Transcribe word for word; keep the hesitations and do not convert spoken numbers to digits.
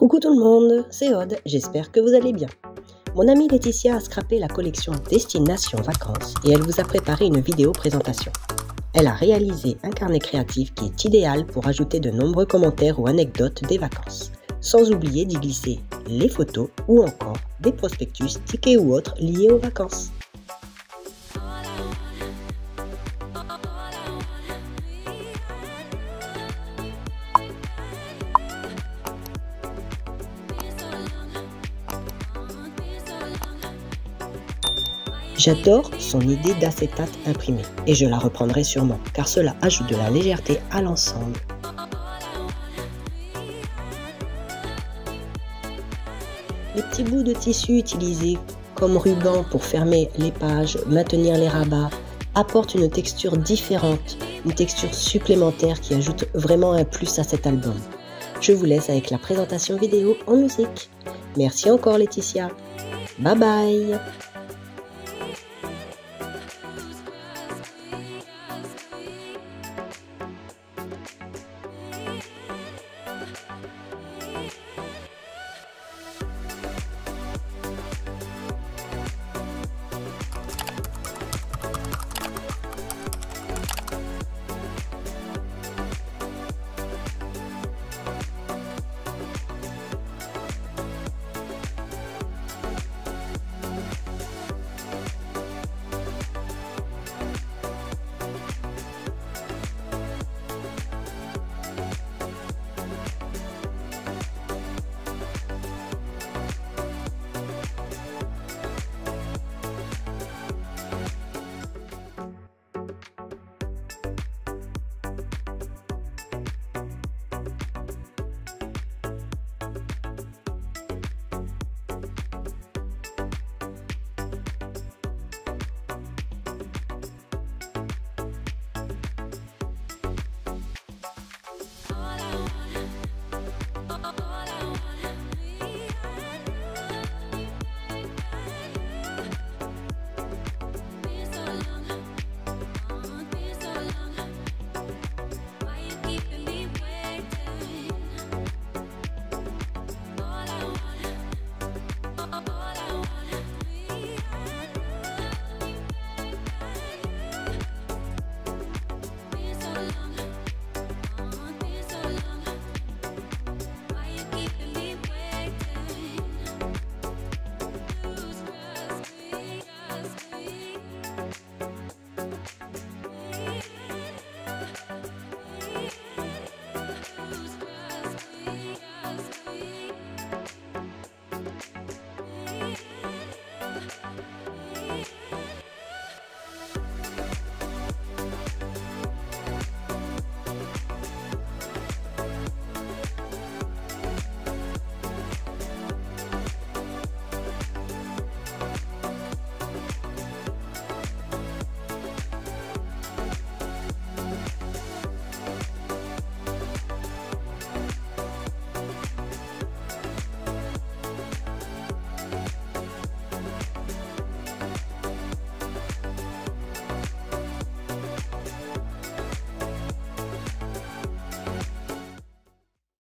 Coucou tout le monde, c'est Aude, j'espère que vous allez bien. Mon amie Laetitia a scrappé la collection Destination Vacances et elle vous a préparé une vidéo présentation. Elle a réalisé un carnet créatif qui est idéal pour ajouter de nombreux commentaires ou anecdotes des vacances, sans oublier d'y glisser les photos ou encore des prospectus, tickets ou autres liés aux vacances. J'adore son idée d'acétate imprimé et je la reprendrai sûrement car cela ajoute de la légèreté à l'ensemble. Les petits bouts de tissu utilisés comme ruban pour fermer les pages, maintenir les rabats, apportent une texture différente, une texture supplémentaire qui ajoute vraiment un plus à cet album. Je vous laisse avec la présentation vidéo en musique. Merci encore Laetitia. Bye bye.